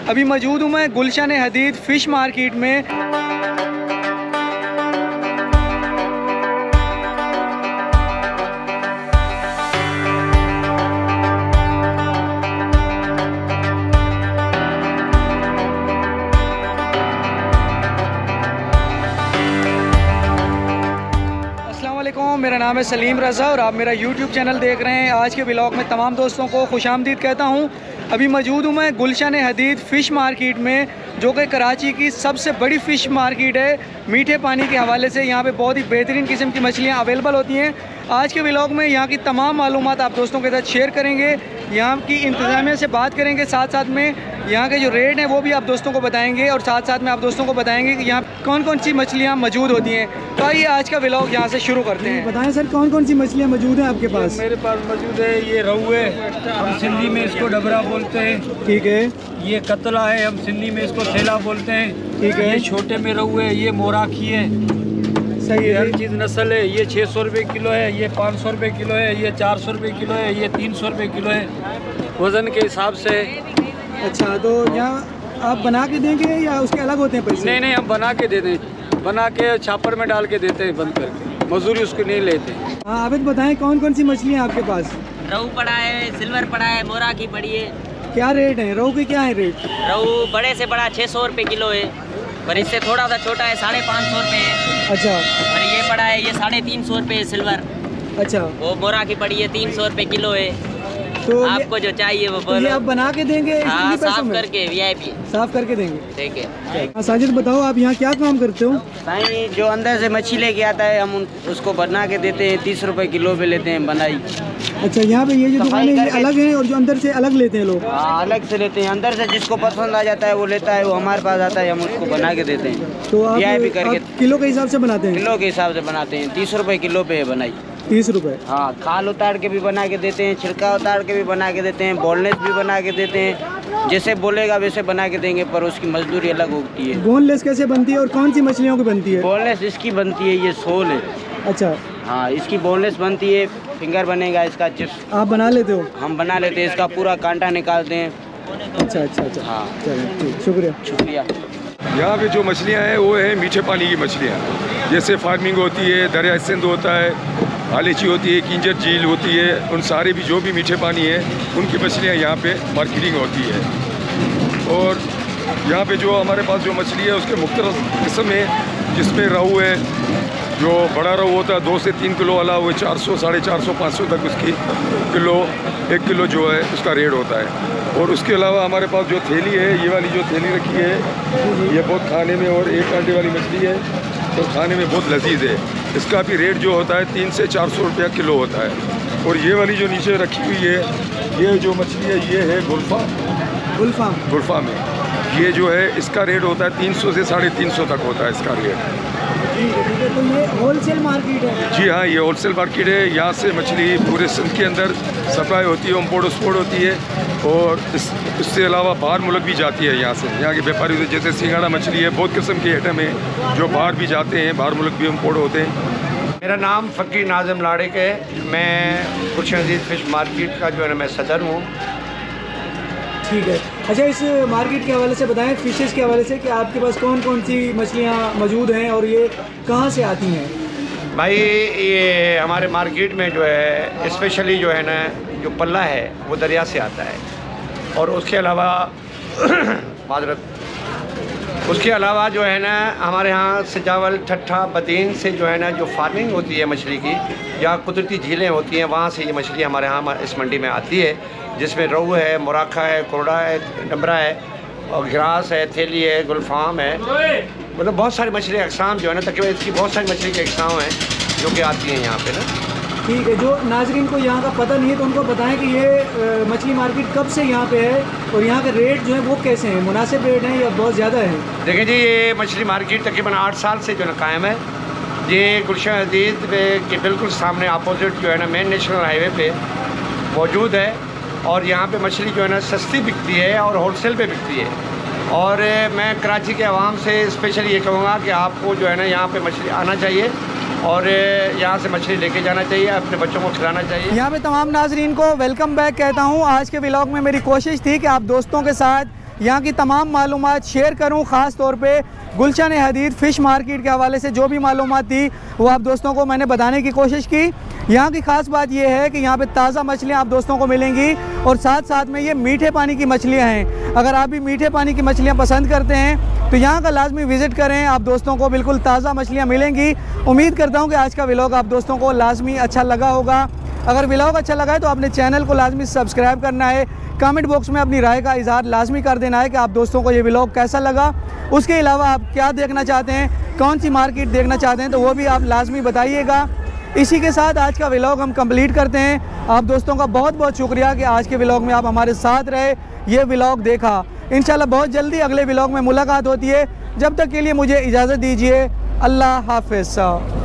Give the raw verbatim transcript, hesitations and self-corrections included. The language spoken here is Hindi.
अभी मौजूद हूँ मैं गुलशन हदीद फ़िश मार्केट में। मेरा नाम है सलीम रज़ा और आप मेरा यूट्यूब चैनल देख रहे हैं। आज के व्लॉग में तमाम दोस्तों को खुशामदीद कहता हूं। अभी मौजूद हूं मैं गुलशन हदीद फ़िश मार्केट में, जो कि कराची की सबसे बड़ी फ़िश मार्केट है। मीठे पानी के हवाले से यहाँ पे बहुत ही बेहतरीन किस्म की मछलियाँ अवेलेबल होती हैं। आज के व्लॉग में यहाँ की तमाम मालूमात आप दोस्तों के साथ शेयर करेंगे, यहाँ की इंतज़ामिया से बात करेंगे, साथ साथ में यहाँ के जो रेट हैं वो भी आप दोस्तों को बताएंगे और साथ साथ में आप दोस्तों को बताएंगे कि यहाँ कौन कौन सी मछलियाँ मौजूद होती हैं। तो आइए आज का व्लॉग यहाँ से शुरू करते हैं। बताएं सर, कौन कौन सी मछलियाँ मौजूद हैं आपके पास? मेरे पास मौजूद है ये रहू है, हम सिंधी में इसको डबरा बोलते हैं। ठीक है। ये कतला है, हम सिंधी में इसको थैला बोलते हैं। ठीक है। ये छोटे में रहू है, ये मोराखी है। सही है। हर चीज़ नस्ल है। ये छः सौ रुपये किलो है, ये पाँच सौ रुपये किलो है, ये चार सौ रुपये किलो है, ये तीन सौ रुपये किलो है, वज़न के हिसाब से। अच्छा, तो यहाँ आप बना के देंगे या उसके अलग होते हैं पैसे? नहीं नहीं, हम बना के दे दें, बना के छापर में डाल के देते हैं बंद करके, मजदूरी उसको नहीं लेते। हाँ आबिद बताएं, कौन कौन सी मछलियाँ आपके पास? रहू पड़ा है, सिल्वर पड़ा है, मोराखी पड़ी है। क्या रेट है रहू के? क्या है रेट? रहू बड़े से बड़ा छः सौ रुपये किलो है, और इससे थोड़ा सा छोटा है साढ़े पाँच सौ रुपये है। अच्छा। और ये पड़ा है, ये साढ़े तीन सौ रुपये सिल्वर। अच्छा। वो मोराखी पड़ी है, तीन सौ रुपये किलो है। तो आपको जो चाहिए वो बोलो। तो ये आप बना के देंगे? हाँ, साफ करके वीआईपी साफ करके देंगे। ठीक है। साजिद बताओ, आप यहाँ क्या काम करते हो? साईं, जो अंदर से मच्छी लेके आता है हम उसको बना के देते हैं, तीस रुपए किलो पे लेते हैं बनाई। अच्छा, यहाँ पे ये जो दुकानें ये अलग हैं और जो अंदर से अलग लेते हैं लोग? हाँ, अलग से लेते हैं। अंदर से जिसको पसंद आ जाता है वो लेता है, वो हमारे पास आता है, हम उसको बना के देते हैं। तो आप, करके आप किलो के हिसाब से बनाते हैं? किलो के हिसाब से बनाते हैं, तीस रुपए किलो पे है बनाई। तीस रुपए? हाँ, खाल उतार के भी बना के देते हैं, छिलका उतार के भी बना के देते हैं, बोनलेस भी बना के देते हैं। जैसे बोलेगा वैसे बना के देंगे, पर उसकी मजदूरी अलग होती है। बोनलेस कैसे बनती है और कौन सी मछलियों की बनती है? बोनलेस इसकी बनती है, ये सोल है। अच्छा। हाँ, इसकी बोनलेस बनती है, फिंगर बनेगा इसका, चिप्स आप बना लेते हो? हम बना लेते हैं, इसका पूरा कांटा निकालते हैं। अच्छा अच्छा अच्छा। हाँ, चलिए, शुक्रिया शुक्रिया। यहाँ पे जो मछलियाँ हैं वो है मीठे पानी की मछलियाँ, जैसे फार्मिंग होती है, दरिया सिंध होता है, आलेची होती है, किंजर झील होती है, उन सारे भी जो भी मीठे पानी है उनकी मछलियाँ यहाँ पे मार्केटिंग होती है। और यहाँ पे जो हमारे पास जो मछली है उसके मुख्तलिफ किस्म है, जिसमें रहू है, जो बड़ा रहू होता है दो से तीन किलो वाला, वो चार सौ साढ़े चार सौ पाँच सौ तक उसकी किलो, एक किलो जो है उसका रेट होता है। और उसके अलावा हमारे पास जो थैली है, ये वाली जो थैली रखी है, ये बहुत खाने में, और एक कांटे वाली मछली है तो खाने में बहुत लजीज है। इसका भी रेट जो होता है तीन से चार सौ रुपया किलो होता है। और ये वाली जो नीचे रखी हुई है, ये जो मछली है ये है गुल्फा। गुल्फा? गुल्फा में ये जो है इसका रेट होता है तीन सौ से साढ़े तीन सौ तक होता है इसका रेट। ठीक है, ठीक है। तो ये होलसेल मार्केट है? जी हाँ, ये होलसेल मार्केट है। यहाँ से मछली पूरे सिंध के अंदर सप्लाई होती है, इम्पोर्ट एक्सपोर्ट होती है। और इस इससे अलावा बाहर मुल्क भी जाती है यहाँ से। यहाँ के व्यापारी जैसे सिंगाड़ा मछली है, बहुत किस्म के आइटम है जो बाहर भी जाते हैं, बाहर मुल्क भी इम्पोर्ट होते हैं। मेरा नाम फ़कीर नाज़िम लाड़िक है, मैं गुलशन हदीद फ़िश मार्केट का जो है ना मैं सदर हूँ। ठीक है। अच्छा, इस मार्केट के हवाले से बताएं, फ़िशेस के हवाले से, कि आपके पास कौन कौन सी मछलियाँ मौजूद हैं और ये कहाँ से आती हैं? भाई, ये हमारे मार्केट में जो है स्पेशली जो है ना जो पल्ला है वो दरिया से आता है, और उसके अलावा माजरत उसके अलावा जो है ना हमारे यहाँ सजावल, ठट्ठा, बदीन से जो है ना जो फार्मिंग होती है मछली की, या कुदरती झीलें होती हैं, वहाँ से ये मछली हमारे यहाँ इस मंडी में आती है, जिसमें रहू है, मोराखा है, कोरडा है, डबरा है, और ग्रास है, थैली है, गुलफाम है, मतलब बहुत सारी मछली अक़साम जो है ना, तकरीबन इसकी बहुत सारी मछली के अक़साम हैं जो कि आती हैं यहाँ पे ना। ठीक है। जो नाज़रीन को यहाँ का पता नहीं है तो उनको बताएं कि ये मछली मार्केट कब से यहाँ पे है और यहाँ के रेट जो है वो कैसे हैं, मुनासिब रेट हैं या बहुत ज़्यादा है? देखिए जी, ये मछली मार्केट तकरीबन आठ साल से जो है कायम है। ये गुलशन हदीद के बिल्कुल सामने अपोजिट जो है ना मेन नेशनल हाईवे पे मौजूद है, और यहाँ पे मछली जो है ना सस्ती बिकती है और होलसेल पे बिकती है। और मैं कराची के आवाम से स्पेशल ये कहूँगा कि आपको जो है ना यहाँ पे मछली आना चाहिए और यहाँ से मछली लेके जाना चाहिए, अपने बच्चों को खिलाना चाहिए। यहाँ पे तमाम नाजरीन को वेलकम बैक कहता हूँ। आज के व्लॉग में मेरी कोशिश थी कि आप दोस्तों के साथ यहाँ की तमाम मालूमात शेयर करूँ, ख़ास तौर पे गुलशन हदीद फ़िश मार्केट के हवाले से जो भी मालूमात थी वो आप दोस्तों को मैंने बताने की कोशिश की। यहाँ की ख़ास बात ये है कि यहाँ पे ताज़ा मछलियाँ आप दोस्तों को मिलेंगी और साथ साथ में ये मीठे पानी की मछलियाँ हैं। अगर आप भी मीठे पानी की मछलियाँ पसंद करते हैं तो यहाँ का लाजमी विज़िट करें, आप दोस्तों को बिल्कुल ताज़ा मछलियाँ मिलेंगी। उम्मीद करता हूँ कि आज का व्लॉग आप दोस्तों को लाजमी अच्छा लगा होगा। अगर व्लॉग अच्छा लगा है तो अपने चैनल को लाजमी सब्सक्राइब करना है, कमेंट बॉक्स में अपनी राय का इजहार लाजमी कर देना है कि आप दोस्तों को ये व्लॉग कैसा लगा। उसके अलावा आप क्या देखना चाहते हैं, कौन सी मार्केट देखना चाहते हैं, तो वो भी आप लाजमी बताइएगा। इसी के साथ आज का व्लॉग हम कंप्लीट करते हैं। आप दोस्तों का बहुत बहुत शुक्रिया कि आज के व्लॉग में आप हमारे साथ रहे, ये व्लॉग देखा। इंशाल्लाह बहुत जल्दी अगले व्लॉग में मुलाकात होती है। जब तक के लिए मुझे इजाज़त दीजिए। अल्लाह हाफ़िज़।